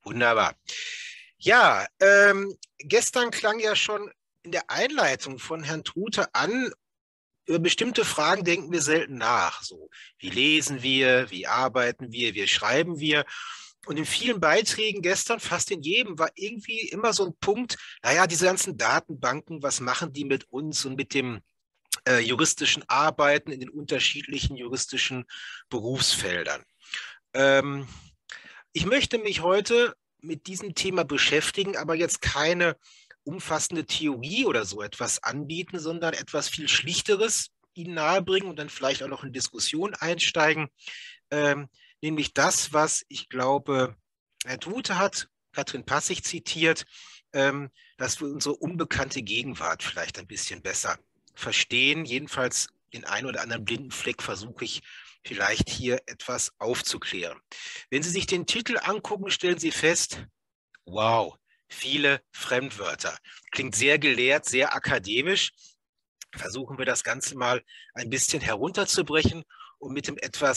Wunderbar. Ja, gestern klang ja schon in der Einleitung von Herrn Trute an, über bestimmte Fragen denken wir selten nach. So, wie lesen wir, wie arbeiten wir, wie schreiben wir? Und in vielen Beiträgen gestern, fast in jedem, war irgendwie immer so ein Punkt, naja, diese ganzen Datenbanken, was machen die mit uns und mit dem juristischen Arbeiten in den unterschiedlichen juristischen Berufsfeldern? Ähm, Ich möchte mich heute mit diesem Thema beschäftigen, aber jetzt keine umfassende Theorie oder so etwas anbieten, sondern etwas viel Schlichteres Ihnen nahebringen und dann vielleicht auch noch in Diskussion einsteigen, nämlich das, was ich glaube, Herr Trute hat Katrin Passig zitiert, dass wir unsere unbekannte Gegenwart vielleicht ein bisschen besser verstehen. Jedenfalls den einen oder anderen blinden Fleck versuche ich vielleicht hier etwas aufzuklären. Wenn Sie sich den Titel angucken, stellen Sie fest, wow, viele Fremdwörter. Klingt sehr gelehrt, sehr akademisch. Versuchen wir das Ganze mal ein bisschen herunterzubrechen und mit dem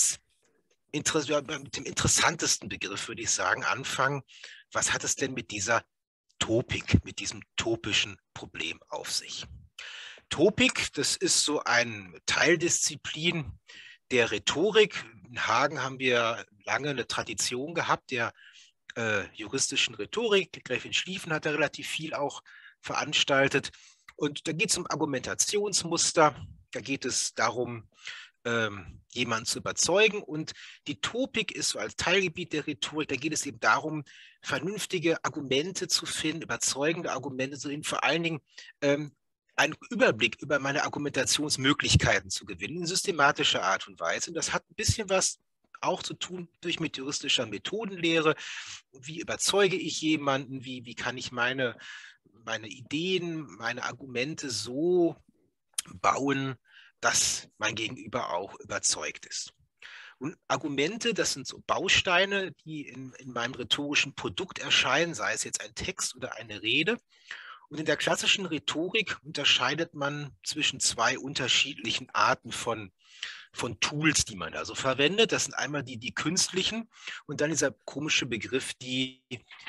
mit dem interessantesten Begriff, würde ich sagen, anfangen. Was hat es denn mit dieser Topik, mit diesem topischen Problem auf sich? Topik, das ist so eine Teildisziplin der Rhetorik. In Hagen haben wir lange eine Tradition gehabt der juristischen Rhetorik. Die Gräfin Schlieffen hat da relativ viel auch veranstaltet. Und da geht es um Argumentationsmuster, da geht es darum, jemanden zu überzeugen. Und die Topik ist so als Teilgebiet der Rhetorik, da geht es eben darum, vernünftige Argumente zu finden, überzeugende Argumente zu finden, vor allen Dingen einen Überblick über meine Argumentationsmöglichkeiten zu gewinnen, in systematischer Art und Weise. Und das hat ein bisschen was auch zu tun durch mit juristischer Methodenlehre. Wie überzeuge ich jemanden? Wie kann ich meine Ideen, meine Argumente so bauen, dass mein Gegenüber auch überzeugt ist? Und Argumente, das sind so Bausteine, die in meinem rhetorischen Produkt erscheinen, sei es jetzt ein Text oder eine Rede. Und in der klassischen Rhetorik unterscheidet man zwischen zwei unterschiedlichen Arten von Tools, die man da so verwendet. Das sind einmal die künstlichen und dann dieser komische Begriff, die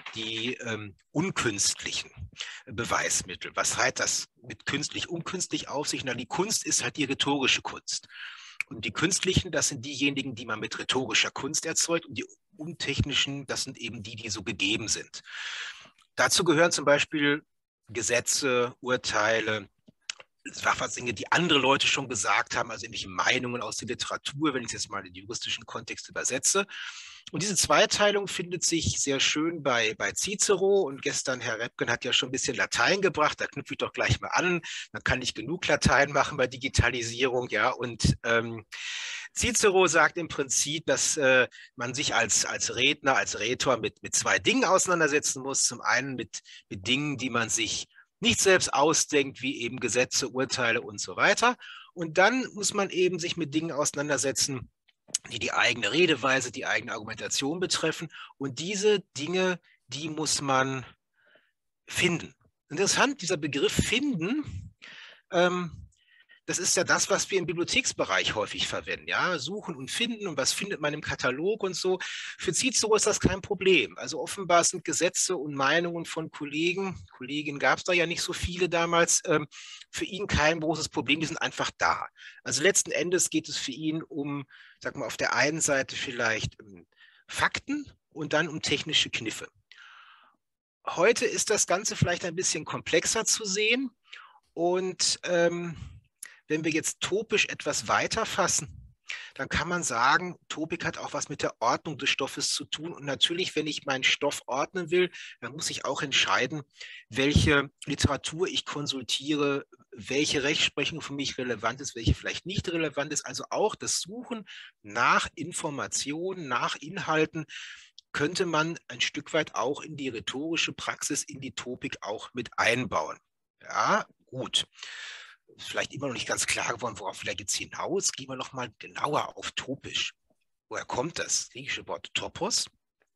unkünstlichen Beweismittel. Was heißt das mit künstlich, unkünstlich auf sich? Na, die Kunst ist halt die rhetorische Kunst. Und die künstlichen, das sind diejenigen, die man mit rhetorischer Kunst erzeugt. Und die untechnischen, das sind eben die so gegeben sind. Dazu gehören zum Beispiel Gesetze, Urteile, Sachverhalte, die andere Leute schon gesagt haben, also irgendwelche Meinungen aus der Literatur, wenn ich es jetzt mal in den juristischen Kontext übersetze. Und diese Zweiteilung findet sich sehr schön bei Cicero. Und gestern, Herr Repken hat ja schon ein bisschen Latein gebracht, da knüpfe ich doch gleich mal an. Man kann nicht genug Latein machen bei Digitalisierung, ja. Und Cicero sagt im Prinzip, dass man sich als Redner, als Rhetor mit zwei Dingen auseinandersetzen muss. Zum einen mit Dingen, die man sich nicht selbst ausdenkt, wie eben Gesetze, Urteile und so weiter. Und dann muss man eben sich mit Dingen auseinandersetzen, die die eigene Redeweise, die eigene Argumentation betreffen. Und diese Dinge, die muss man finden. Interessant, dieser Begriff finden, das ist ja das, was wir im Bibliotheksbereich häufig verwenden. Ja? Suchen und finden und was findet man im Katalog und so. Für Cicero ist das kein Problem. Also offenbar sind Gesetze und Meinungen von Kolleginnen gab es da ja nicht so viele damals, für ihn kein großes Problem, die sind einfach da. Also letzten Endes geht es für ihn um, sag mal, auf der einen Seite vielleicht Fakten und dann um technische Kniffe. Heute ist das Ganze vielleicht ein bisschen komplexer zu sehen und wenn wir jetzt topisch etwas weiter fassen, dann kann man sagen, Topik hat auch was mit der Ordnung des Stoffes zu tun. Und natürlich, wenn ich meinen Stoff ordnen will, dann muss ich auch entscheiden, welche Literatur ich konsultiere, welche Rechtsprechung für mich relevant ist, welche vielleicht nicht relevant ist. Also auch das Suchen nach Informationen, nach Inhalten könnte man ein Stück weit auch in die rhetorische Praxis, in die Topik auch mit einbauen. Ja, gut. Vielleicht immer noch nicht ganz klar geworden, worauf wir jetzt hinaus. Gehen wir noch mal genauer auf topisch. Woher kommt das griechische Wort topos?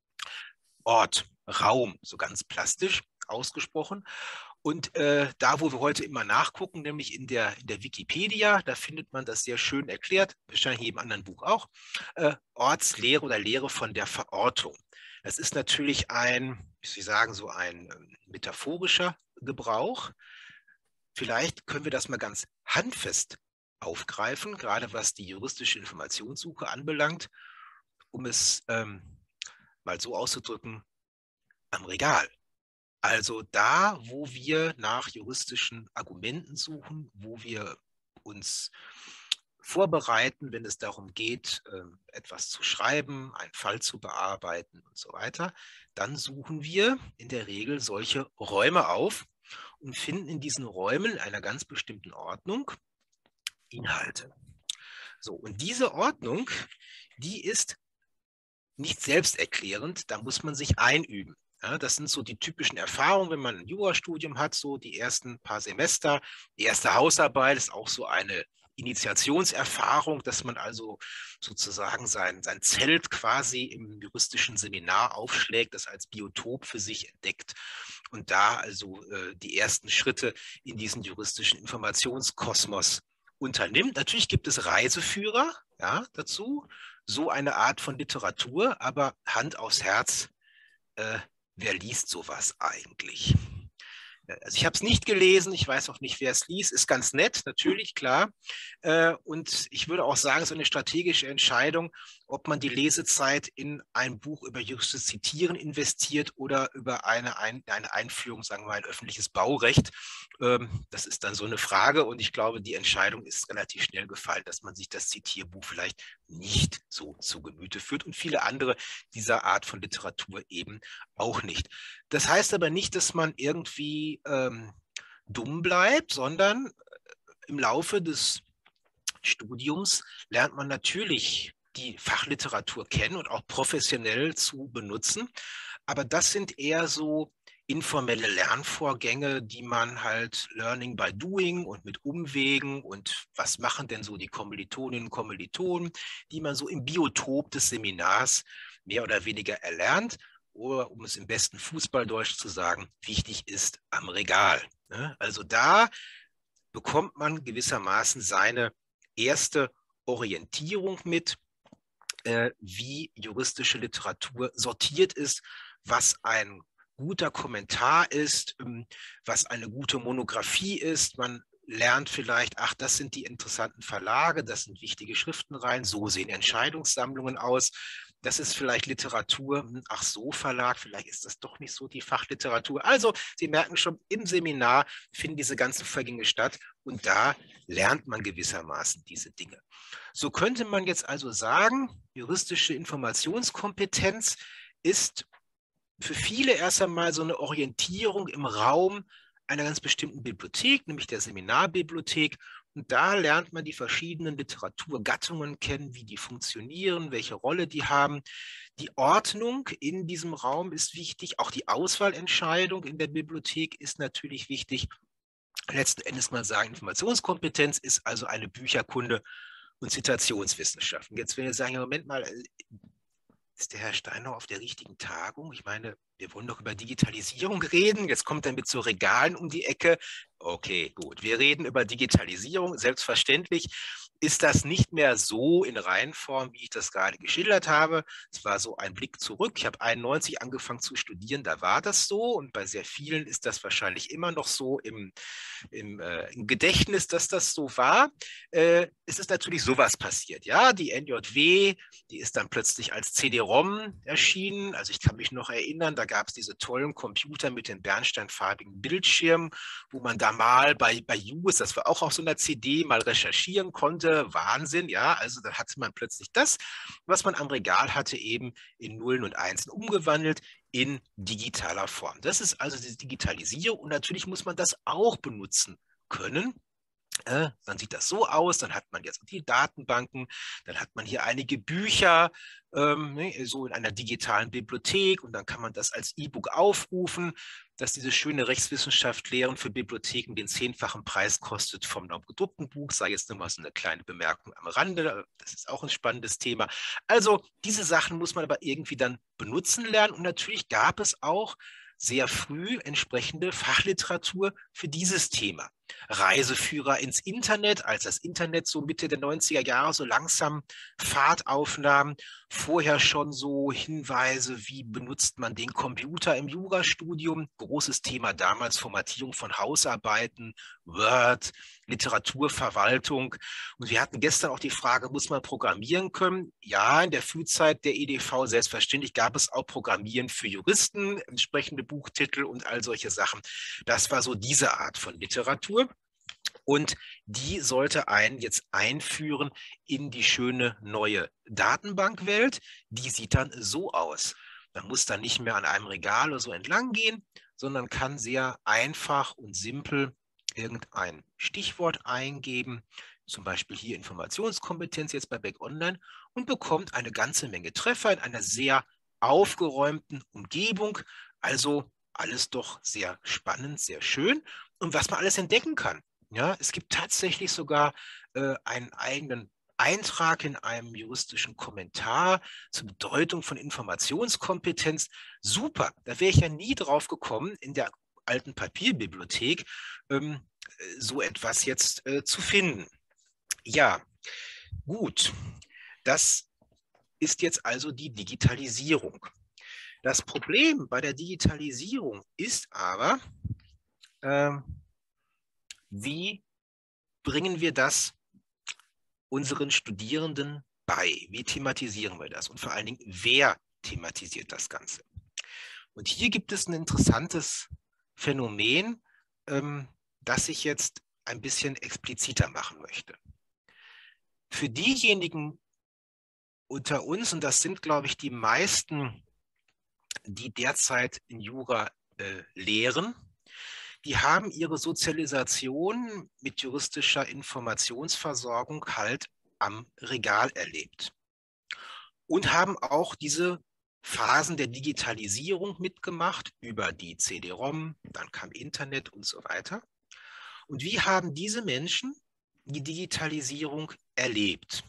Ort, Raum, so ganz plastisch ausgesprochen. Und da, wo wir heute immer nachgucken, nämlich in der Wikipedia, da findet man das sehr schön erklärt, wahrscheinlich in jedem anderen Buch auch, Ortslehre oder Lehre von der Verortung. Das ist natürlich ein, wie soll ich sagen, so ein metaphorischer Gebrauch. Vielleicht können wir das mal ganz handfest aufgreifen, gerade was die juristische Informationssuche anbelangt, um es mal so auszudrücken, am Regal. Also da, wo wir nach juristischen Argumenten suchen, wo wir uns vorbereiten, wenn es darum geht, etwas zu schreiben, einen Fall zu bearbeiten und so weiter, dann suchen wir in der Regel solche Räume auf und finden in diesen Räumen in einer ganz bestimmten Ordnung Inhalte. So, und diese Ordnung, die ist nicht selbsterklärend, da muss man sich einüben. Ja, das sind so die typischen Erfahrungen, wenn man ein Jurastudium hat, so die ersten paar Semester. Die erste Hausarbeit ist auch so eine Initiationserfahrung, dass man also sozusagen sein Zelt quasi im juristischen Seminar aufschlägt, das als Biotop für sich entdeckt und da also die ersten Schritte in diesen juristischen Informationskosmos unternimmt. Natürlich gibt es Reiseführer, ja, dazu, so eine Art von Literatur, aber Hand aufs Herz, wer liest sowas eigentlich? Also ich habe es nicht gelesen, ich weiß auch nicht, wer es liest, ist ganz nett, natürlich, klar. Und ich würde auch sagen, so eine strategische Entscheidung, ob man die Lesezeit in ein Buch über juristisches Zitieren investiert oder über eine Einführung, sagen wir mal, in öffentliches Baurecht. Das ist dann so eine Frage und ich glaube, die Entscheidung ist relativ schnell gefallen, dass man sich das Zitierbuch vielleicht nicht so zu Gemüte führt und viele andere dieser Art von Literatur eben auch nicht. Das heißt aber nicht, dass man irgendwie dumm bleibt, sondern im Laufe des Studiums lernt man natürlich die Fachliteratur kennen und auch professionell zu benutzen. Aber das sind eher so informelle Lernvorgänge, die man halt Learning by Doing und mit Umwegen und was machen denn so die Kommilitoninnen und Kommilitonen, die man so im Biotop des Seminars mehr oder weniger erlernt. Oder um es im besten Fußballdeutsch zu sagen, wichtig ist am Regal. Also da bekommt man gewissermaßen seine erste Orientierung mit, wie juristische Literatur sortiert ist, was ein guter Kommentar ist, was eine gute Monographie ist. Man lernt vielleicht, ach, das sind die interessanten Verlage, das sind wichtige Schriftenreihen, so sehen Entscheidungssammlungen aus. Das ist vielleicht Literatur, ach so Verlag, vielleicht ist das doch nicht so die Fachliteratur. Also Sie merken schon, im Seminar finden diese ganzen Vorgänge statt und da lernt man gewissermaßen diese Dinge. So könnte man jetzt also sagen, juristische Informationskompetenz ist für viele erst einmal so eine Orientierung im Raum einer ganz bestimmten Bibliothek, nämlich der Seminarbibliothek. Und da lernt man die verschiedenen Literaturgattungen kennen, wie die funktionieren, welche Rolle die haben. Die Ordnung in diesem Raum ist wichtig, auch die Auswahlentscheidung in der Bibliothek ist natürlich wichtig. Letzten Endes mal sagen, Informationskompetenz ist also eine Bücherkunde und Zitationswissenschaften. Jetzt, wenn ihr sagen, Moment mal, ist der Herr Steiner auf der richtigen Tagung? Ich meine, wir wollen doch über Digitalisierung reden. Jetzt kommt er mit so Regalen um die Ecke. Okay, gut. Wir reden über Digitalisierung. Selbstverständlich ist das nicht mehr so in Reihenform, wie ich das gerade geschildert habe. Es war so ein Blick zurück. Ich habe 91 angefangen zu studieren, da war das so. Und bei sehr vielen ist das wahrscheinlich immer noch so im Gedächtnis, dass das so war. Es ist natürlich sowas passiert. Ja, die NJW, die ist dann plötzlich als CD-ROM erschienen. Also ich kann mich noch erinnern, da gab es diese tollen Computer mit den bernsteinfarbigen Bildschirmen, wo man da mal bei US, das war auch auf so einer CD, mal recherchieren konnte. Wahnsinn, ja. Also da hatte man plötzlich das, was man am Regal hatte, eben in Nullen und Einsen umgewandelt in digitaler Form. Das ist also die Digitalisierung und natürlich muss man das auch benutzen können. Dann sieht das so aus, dann hat man jetzt die Datenbanken, dann hat man hier einige Bücher, so in einer digitalen Bibliothek und dann kann man das als E-Book aufrufen, dass diese schöne Rechtswissenschaft Lehren für Bibliotheken den 10-fachen Preis kostet vom gedruckten Buch, sei jetzt nur mal so eine kleine Bemerkung am Rande, das ist auch ein spannendes Thema. Also diese Sachen muss man aber irgendwie dann benutzen lernen und natürlich gab es auch sehr früh entsprechende Fachliteratur für dieses Thema. Reiseführer ins Internet, als das Internet so Mitte der 90er Jahre so langsam Fahrt aufnahm. Vorher schon so Hinweise, wie benutzt man den Computer im Jurastudium. Großes Thema damals, Formatierung von Hausarbeiten, Word, Literaturverwaltung. Und wir hatten gestern auch die Frage, muss man programmieren können? Ja, in der Frühzeit der EDV selbstverständlich gab es auch Programmieren für Juristen, entsprechende Buchtitel und all solche Sachen. Das war so diese Art von Literatur. Und die sollte einen jetzt einführen in die schöne neue Datenbankwelt. Die sieht dann so aus. Man muss dann nicht mehr an einem Regal oder so entlang gehen, sondern kann sehr einfach und simpel irgendein Stichwort eingeben, zum Beispiel hier Informationskompetenz jetzt bei Beck Online, und bekommt eine ganze Menge Treffer in einer sehr aufgeräumten Umgebung. Also alles doch sehr spannend, sehr schön. Und was man alles entdecken kann. Ja, es gibt tatsächlich sogar einen eigenen Eintrag in einem juristischen Kommentar zur Bedeutung von Informationskompetenz. Super, da wäre ich ja nie drauf gekommen, in der alten Papierbibliothek so etwas jetzt zu finden. Ja, gut. Das ist jetzt also die Digitalisierung. Das Problem bei der Digitalisierung ist aber, wie bringen wir das unseren Studierenden bei? Wie thematisieren wir das? Und vor allen Dingen, wer thematisiert das Ganze? Und hier gibt es ein interessantes Phänomen, das ich jetzt ein bisschen expliziter machen möchte. Für diejenigen unter uns, und das sind, glaube ich, die meisten, die derzeit in Jura lehren, die haben ihre Sozialisation mit juristischer Informationsversorgung halt am Regal erlebt und haben auch diese Phasen der Digitalisierung mitgemacht über die CD-ROM, dann kam Internet und so weiter. Und wie haben diese Menschen die Digitalisierung erlebt?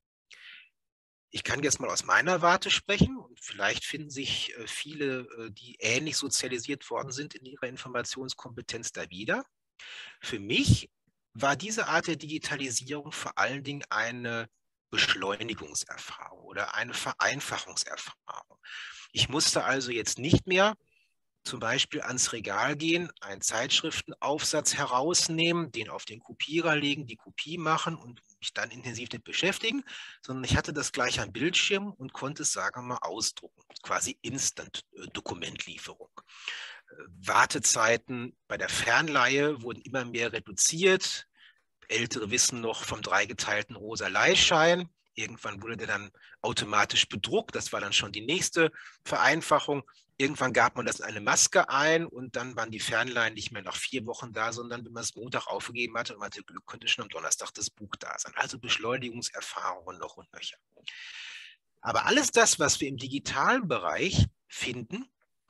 Ich kann jetzt mal aus meiner Warte sprechen und vielleicht finden sich viele, die ähnlich sozialisiert worden sind in ihrer Informationskompetenz da wieder. Für mich war diese Art der Digitalisierung vor allen Dingen eine Beschleunigungserfahrung oder eine Vereinfachungserfahrung. Ich musste also jetzt nicht mehr zum Beispiel ans Regal gehen, einen Zeitschriftenaufsatz herausnehmen, den auf den Kopierer legen, die Kopie machen und mich dann intensiv damit beschäftigen, sondern ich hatte das gleich am Bildschirm und konnte es, sagen wir mal, ausdrucken. Quasi Instant-Dokumentlieferung. Wartezeiten bei der Fernleihe wurden immer mehr reduziert. Ältere wissen noch vom dreigeteilten Rosa-Leihschein. Irgendwann wurde der dann automatisch bedruckt. Das war dann schon die nächste Vereinfachung. Irgendwann gab man das in eine Maske ein und dann waren die Fernleihen nicht mehr nach 4 Wochen da, sondern wenn man es Montag aufgegeben hatte und man hatte Glück, konnte schon am Donnerstag das Buch da sein. Also Beschleunigungserfahrungen noch und nöcher. Aber alles das, was wir im digitalen Bereich finden,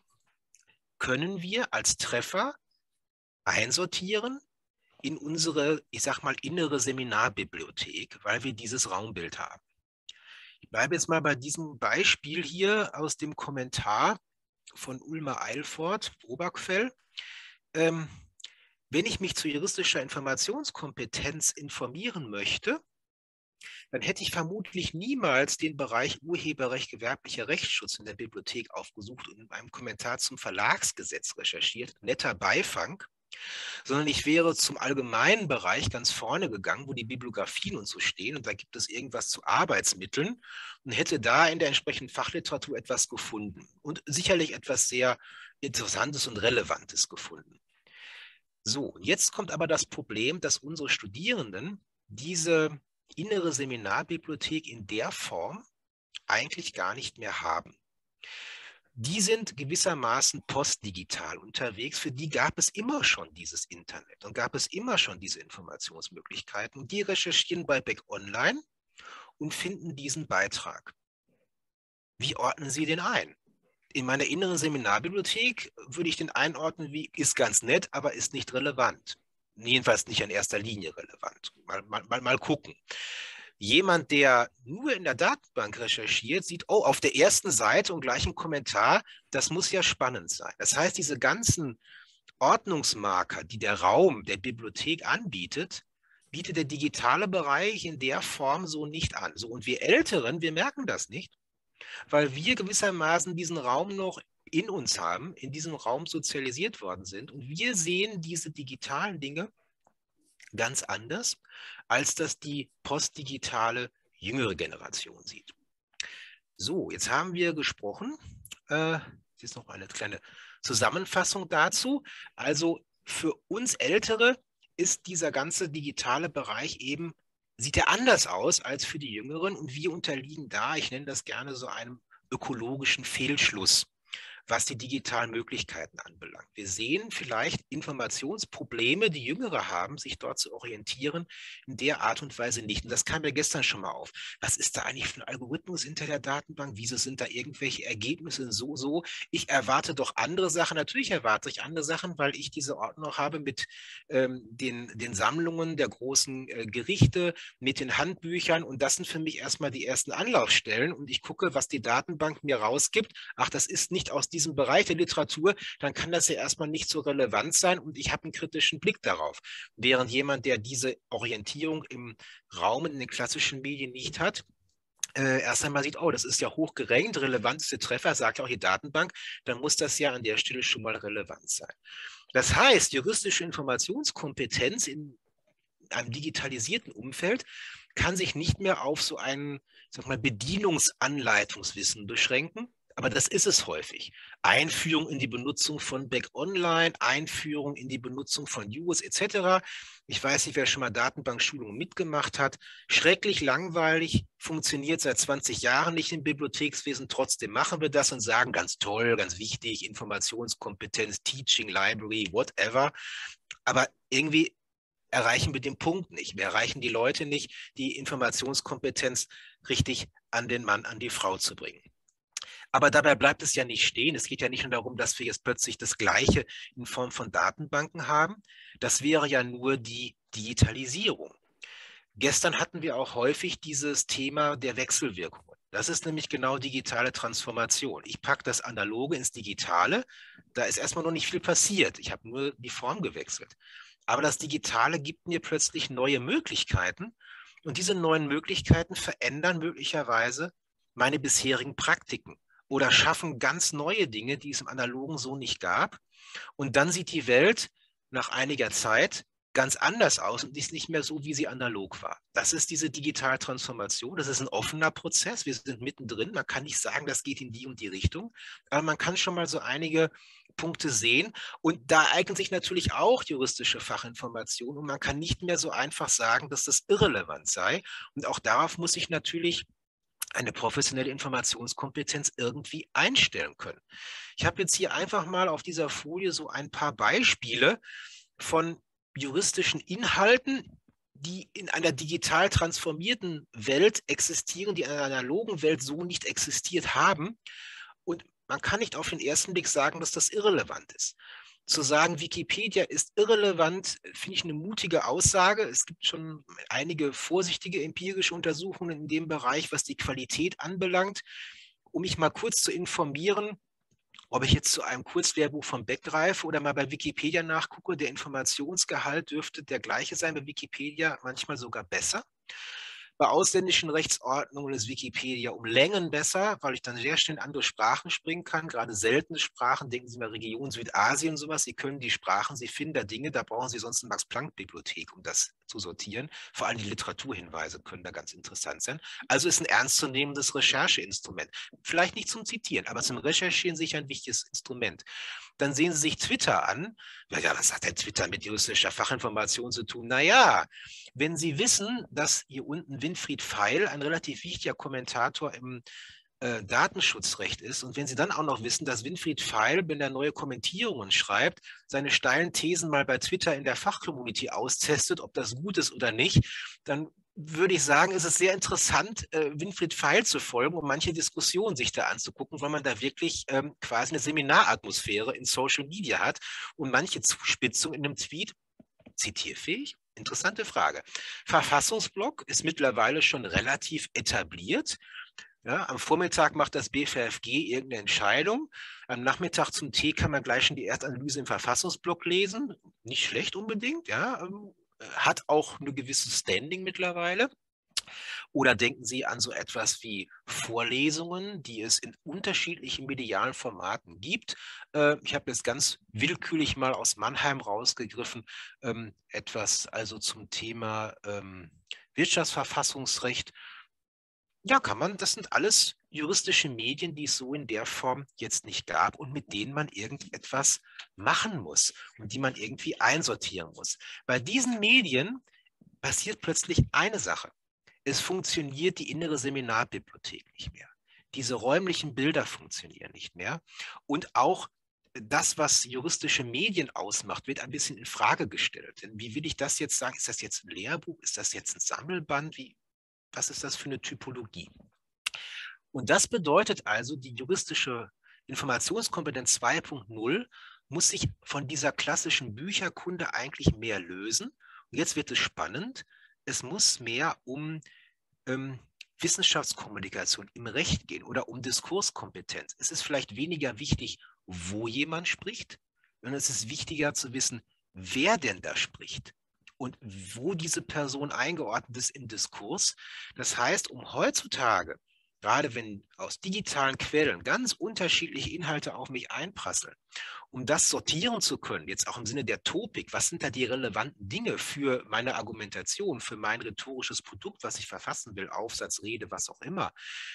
können wir als Treffer einsortieren in unsere, ich sag mal, innere Seminarbibliothek, weil wir dieses Raumbild haben. Ich bleibe jetzt mal bei diesem Beispiel hier aus dem Kommentar von Ulmer Eilfort, Obergfell. Wenn ich mich zu juristischer Informationskompetenz informieren möchte, dann hätte ich vermutlich niemals den Bereich Urheberrecht, gewerblicher Rechtsschutz in der Bibliothek aufgesucht und in einem Kommentar zum Verlagsgesetz recherchiert, netter Beifang, sondern ich wäre zum allgemeinen Bereich ganz vorne gegangen, wo die Bibliografien und so stehen und da gibt es irgendwas zu Arbeitsmitteln und hätte da in der entsprechenden Fachliteratur etwas gefunden und sicherlich etwas sehr Interessantes und Relevantes gefunden. So, jetzt kommt aber das Problem, dass unsere Studierenden diese innere Seminarbibliothek in der Form eigentlich gar nicht mehr haben. Die sind gewissermaßen postdigital unterwegs. Für die gab es immer schon dieses Internet und gab es immer schon diese Informationsmöglichkeiten. Die recherchieren bei Beck Online und finden diesen Beitrag. Wie ordnen Sie den ein? In meiner inneren Seminarbibliothek würde ich den einordnen wie, ist ganz nett, aber ist nicht relevant. Jedenfalls nicht in erster Linie relevant. Mal gucken. Jemand, der nur in der Datenbank recherchiert, sieht, oh, auf der ersten Seite und gleich im Kommentar, das muss ja spannend sein. Das heißt, diese ganzen Ordnungsmarker, die der Raum der Bibliothek anbietet, bietet der digitale Bereich in der Form so nicht an. So, und wir Älteren, wir merken das nicht, weil wir gewissermaßen diesen Raum noch in uns haben, in diesem Raum sozialisiert worden sind. Und wir sehen diese digitalen Dinge ganz anders, als das die postdigitale jüngere Generation sieht. So, jetzt haben wir gesprochen. Jetzt ist noch eine kleine Zusammenfassung dazu. Also für uns Ältere ist dieser ganze digitale Bereich eben, sieht er anders aus als für die Jüngeren. Und wir unterliegen da, ich nenne das gerne so einem ökologischen Fehlschluss, was die digitalen Möglichkeiten anbelangt. Wir sehen vielleicht Informationsprobleme, die Jüngere haben, sich dort zu orientieren, in der Art und Weise nicht. Und das kam mir gestern schon mal auf. Was ist da eigentlich für ein Algorithmus hinter der Datenbank? Wieso sind da irgendwelche Ergebnisse so? Ich erwarte doch andere Sachen. Natürlich erwarte ich andere Sachen, weil ich diese Ordnung habe mit den Sammlungen der großen Gerichte, mit den Handbüchern. Und das sind für mich erstmal die ersten Anlaufstellen. Und ich gucke, was die Datenbank mir rausgibt. Ach, das ist nicht aus diesem Bereich der Literatur, dann kann das ja erstmal nicht so relevant sein und ich habe einen kritischen Blick darauf. Während jemand, der diese Orientierung im Raum in den klassischen Medien nicht hat, erst einmal sieht, oh, das ist ja hoch gerankt, relevanteste Treffer, sagt ja auch die Datenbank, dann muss das ja an der Stelle schon mal relevant sein. Das heißt, juristische Informationskompetenz in einem digitalisierten Umfeld kann sich nicht mehr auf so ein, sag mal, Bedienungsanleitungswissen beschränken, aber das ist es häufig. Einführung in die Benutzung von Back Online, Einführung in die Benutzung von URLs etc. Ich weiß nicht, wer schon mal Datenbankschulungen mitgemacht hat. Schrecklich langweilig, funktioniert seit 20 Jahren nicht im Bibliothekswesen. Trotzdem machen wir das und sagen, ganz toll, ganz wichtig, Informationskompetenz, Teaching, Library, whatever. Aber irgendwie erreichen wir den Punkt nicht. Wir erreichen die Leute nicht, die Informationskompetenz richtig an den Mann, an die Frau zu bringen. Aber dabei bleibt es ja nicht stehen. Es geht ja nicht nur darum, dass wir jetzt plötzlich das Gleiche in Form von Datenbanken haben. Das wäre ja nur die Digitalisierung. Gestern hatten wir auch häufig dieses Thema der Wechselwirkungen. Das ist nämlich genau digitale Transformation. Ich packe das Analoge ins Digitale. Da ist erstmal noch nicht viel passiert. Ich habe nur die Form gewechselt. Aber das Digitale gibt mir plötzlich neue Möglichkeiten. Und diese neuen Möglichkeiten verändern möglicherweise meine bisherigen Praktiken oder schaffen ganz neue Dinge, die es im Analogen so nicht gab. Und dann sieht die Welt nach einiger Zeit ganz anders aus und ist nicht mehr so, wie sie analog war. Das ist diese digitale Transformation. Das ist ein offener Prozess. Wir sind mittendrin. Man kann nicht sagen, das geht in die und die Richtung. Aber man kann schon mal so einige Punkte sehen. Und da eignen sich natürlich auch juristische Fachinformationen. Und man kann nicht mehr so einfach sagen, dass das irrelevant sei. Und auch darauf muss ich natürlich eine professionelle Informationskompetenz irgendwie einstellen können. Ich habe jetzt hier einfach mal auf dieser Folie so ein paar Beispiele von juristischen Inhalten, die in einer digital transformierten Welt existieren, die in einer analogen Welt so nicht existiert haben. Und man kann nicht auf den ersten Blick sagen, dass das irrelevant ist. Zu sagen, Wikipedia ist irrelevant, finde ich eine mutige Aussage. Es gibt schon einige vorsichtige empirische Untersuchungen in dem Bereich, was die Qualität anbelangt. Um mich mal kurz zu informieren, ob ich jetzt zu einem Kurzlehrbuch vom Beck greife oder mal bei Wikipedia nachgucke, der Informationsgehalt dürfte der gleiche sein bei Wikipedia, manchmal sogar besser. Bei ausländischen Rechtsordnungen ist Wikipedia um Längen besser, weil ich dann sehr schnell in andere Sprachen springen kann, gerade seltene Sprachen, denken Sie mal Region Südasien und sowas, Sie können die Sprachen, Sie finden da Dinge, da brauchen Sie sonst eine Max-Planck-Bibliothek, um das zu sortieren. Vor allem die Literaturhinweise können da ganz interessant sein. Also ist ein ernstzunehmendes Rechercheinstrument. Vielleicht nicht zum Zitieren, aber zum Recherchieren sicher ein wichtiges Instrument. Dann sehen Sie sich Twitter an. Ja, was hat denn Twitter mit juristischer Fachinformation zu tun? Naja, wenn Sie wissen, dass hier unten Winfried Feil ein relativ wichtiger Kommentator im Datenschutzrecht ist und wenn Sie dann auch noch wissen, dass Winfried Feil, wenn er neue Kommentierungen schreibt, seine steilen Thesen mal bei Twitter in der Fachcommunity austestet, ob das gut ist oder nicht, dann würde ich sagen, ist es sehr interessant, Winfried Feil zu folgen und manche Diskussionen sich da anzugucken, weil man da wirklich quasi eine Seminaratmosphäre in Social Media hat und manche Zuspitzung in einem Tweet zitierfähig. Interessante Frage. Verfassungsblock ist mittlerweile schon relativ etabliert. Ja, am Vormittag macht das BVFG irgendeine Entscheidung. Am Nachmittag zum Tee kann man gleich schon die Erstanalyse im Verfassungsblock lesen. Nicht schlecht unbedingt, ja. Hat auch eine gewisse Standing mittlerweile. Oder denken Sie an so etwas wie Vorlesungen, die es in unterschiedlichen medialen Formaten gibt. Ich habe jetzt ganz willkürlich mal aus Mannheim rausgegriffen, etwas also zum Thema Wirtschaftsverfassungsrecht. Ja, kann man, das sind alles juristische Medien, die es so in der Form jetzt nicht gab und mit denen man irgendetwas machen muss und die man irgendwie einsortieren muss. Bei diesen Medien passiert plötzlich eine Sache. Es funktioniert die innere Seminarbibliothek nicht mehr. Diese räumlichen Bilder funktionieren nicht mehr. Und auch das, was juristische Medien ausmacht, wird ein bisschen in Frage gestellt. Denn wie will ich das jetzt sagen? Ist das jetzt ein Lehrbuch? Ist das jetzt ein Sammelband? Was ist das für eine Typologie? Und das bedeutet also, die juristische Informationskompetenz 2.0 muss sich von dieser klassischen Bücherkunde eigentlich mehr lösen. Und jetzt wird es spannend. Es muss mehr um Wissenschaftskommunikation im Recht gehen oder um Diskurskompetenz. Es ist vielleicht weniger wichtig, wo jemand spricht, sondern es ist wichtiger zu wissen, wer denn da spricht und wo diese Person eingeordnet ist im Diskurs. Das heißt, um heutzutage, gerade wenn aus digitalen Quellen ganz unterschiedliche Inhalte auf mich einprasseln, um das sortieren zu können, jetzt auch im Sinne der Topik, was sind da die relevanten Dinge für meine Argumentation, für mein rhetorisches Produkt, was ich verfassen will, Aufsatz, Rede, was auch immer.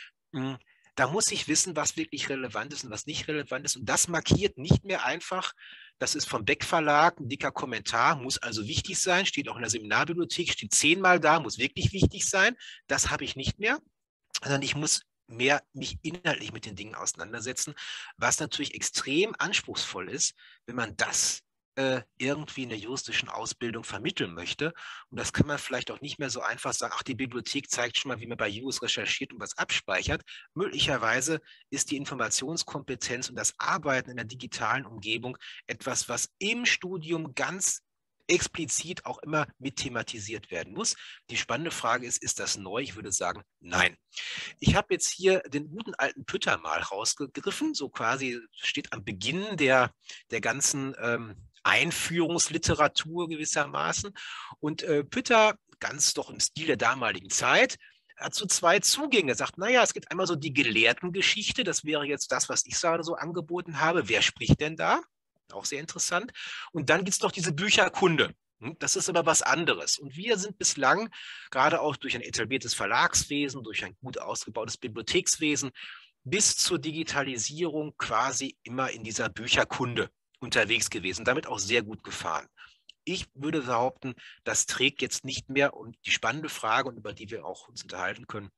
Da muss ich wissen, was wirklich relevant ist und was nicht relevant ist. Und das markiert nicht mehr einfach, das ist vom Beck Verlag, ein dicker Kommentar, muss also wichtig sein, steht auch in der Seminarbibliothek, steht 10-mal da, muss wirklich wichtig sein. Das habe ich nicht mehr, sondern ich muss mehr mich inhaltlich mit den Dingen auseinandersetzen, was natürlich extrem anspruchsvoll ist, wenn man das irgendwie in der juristischen Ausbildung vermitteln möchte. Und das kann man vielleicht auch nicht mehr so einfach sagen, ach, die Bibliothek zeigt schon mal, wie man bei Jus recherchiert und was abspeichert. Möglicherweise ist die Informationskompetenz und das Arbeiten in der digitalen Umgebung etwas, was im Studium ganz explizit auch immer mit thematisiert werden muss. Die spannende Frage ist das neu? Ich würde sagen, nein. Ich habe jetzt hier den guten alten Pütter mal rausgegriffen, so quasi steht am Beginn der ganzen Einführungsliteratur gewissermaßen. Und Pütter, ganz doch im Stil der damaligen Zeit, hat so zwei Zugänge. Er sagt, naja, es gibt einmal so die Gelehrtengeschichte, das wäre jetzt das, was ich gerade so angeboten habe. Wer spricht denn da? Auch sehr interessant. Und dann gibt es noch diese Bücherkunde. Das ist aber was anderes. Und wir sind bislang, gerade auch durch ein etabliertes Verlagswesen, durch ein gut ausgebautes Bibliothekswesen, bis zur Digitalisierung quasi immer in dieser Bücherkunde unterwegs gewesen, damit auch sehr gut gefahren. Ich würde behaupten, das trägt jetzt nicht mehr. Und die spannende Frage, und über die wir auch uns unterhalten können,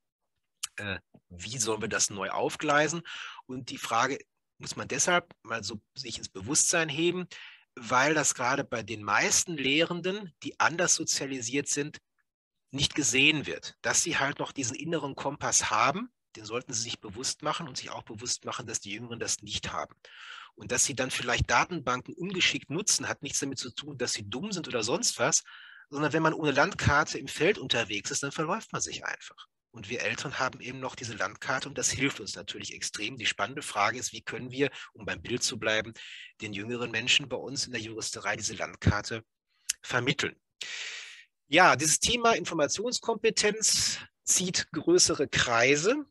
wie sollen wir das neu aufgleisen? Und die Frage muss man deshalb mal so sich ins Bewusstsein heben, weil das gerade bei den meisten Lehrenden, die anders sozialisiert sind, nicht gesehen wird. Dass sie halt noch diesen inneren Kompass haben, den sollten sie sich bewusst machen und sich auch bewusst machen, dass die Jüngeren das nicht haben. Und dass sie dann vielleicht Datenbanken ungeschickt nutzen, hat nichts damit zu tun, dass sie dumm sind oder sonst was, sondern wenn man ohne Landkarte im Feld unterwegs ist, dann verläuft man sich einfach. Und wir Eltern haben eben noch diese Landkarte und das hilft uns natürlich extrem. Die spannende Frage ist, wie können wir, um beim Bild zu bleiben, den jüngeren Menschen bei uns in der Juristerei diese Landkarte vermitteln. Ja, dieses Thema Informationskompetenz zieht größere Kreise.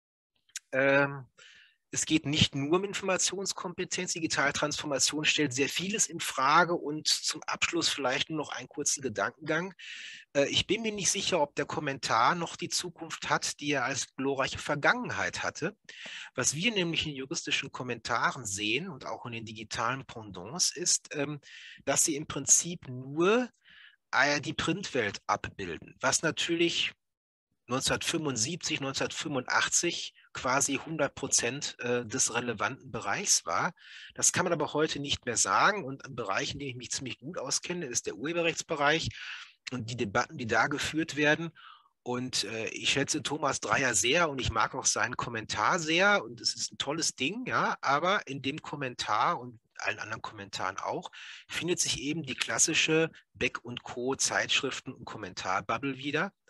Es geht nicht nur um Informationskompetenz. Digitaltransformation stellt sehr vieles in Frage. Und zum Abschluss vielleicht nur noch einen kurzen Gedankengang. Ich bin mir nicht sicher, ob der Kommentar noch die Zukunft hat, die er als glorreiche Vergangenheit hatte. Was wir nämlich in juristischen Kommentaren sehen und auch in den digitalen Pendants ist, dass sie im Prinzip nur die Printwelt abbilden, was natürlich 1975, 1985 quasi 100% des relevanten Bereichs war. Das kann man aber heute nicht mehr sagen. Und ein Bereich, in dem ich mich ziemlich gut auskenne, ist der Urheberrechtsbereich und die Debatten, die da geführt werden. Und ich schätze Thomas Dreier sehr und ich mag auch seinen Kommentar sehr und es ist ein tolles Ding, ja, aber in dem Kommentar und allen anderen Kommentaren auch, findet sich eben die klassische Beck und Co. Zeitschriften- und Kommentarbubble wieder.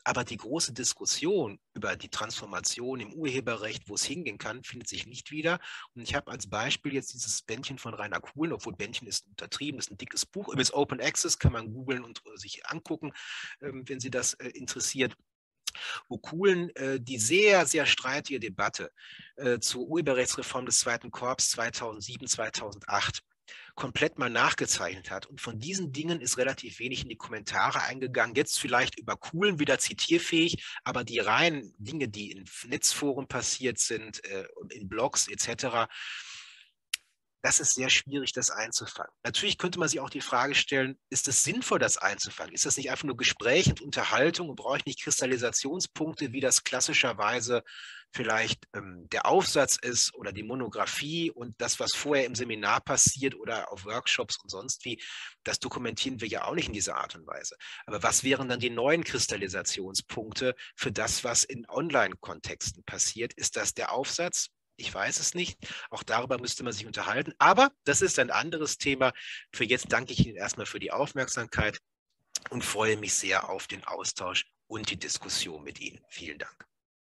Aber die große Diskussion über die Transformation im Urheberrecht, wo es hingehen kann, findet sich nicht wieder. Und ich habe als Beispiel jetzt dieses Bändchen von Rainer Kuhlen, obwohl Bändchen ist untertrieben, ist ein dickes Buch. Übrigens Open Access kann man googeln und sich angucken, wenn Sie das interessiert. Wo Kuhlen die sehr, sehr streitige Debatte zur Urheberrechtsreform des Zweiten Korps 2007, 2008 komplett mal nachgezeichnet hat. Und von diesen Dingen ist relativ wenig in die Kommentare eingegangen. Jetzt vielleicht über Kuhlen wieder zitierfähig, aber die reinen Dinge, die in Netzforen passiert sind, in Blogs etc., das ist sehr schwierig, das einzufangen. Natürlich könnte man sich auch die Frage stellen, ist es sinnvoll, das einzufangen? Ist das nicht einfach nur Gespräch und Unterhaltung und brauche ich nicht Kristallisationspunkte, wie das klassischerweise vielleicht der Aufsatz ist oder die Monographie und das, was vorher im Seminar passiert oder auf Workshops und sonst wie, das dokumentieren wir ja auch nicht in dieser Art und Weise. Aber was wären dann die neuen Kristallisationspunkte für das, was in Online-Kontexten passiert? Ist das der Aufsatz? Ich weiß es nicht. Auch darüber müsste man sich unterhalten. Aber das ist ein anderes Thema. Für jetzt danke ich Ihnen erstmal für die Aufmerksamkeit und freue mich sehr auf den Austausch und die Diskussion mit Ihnen. Vielen Dank.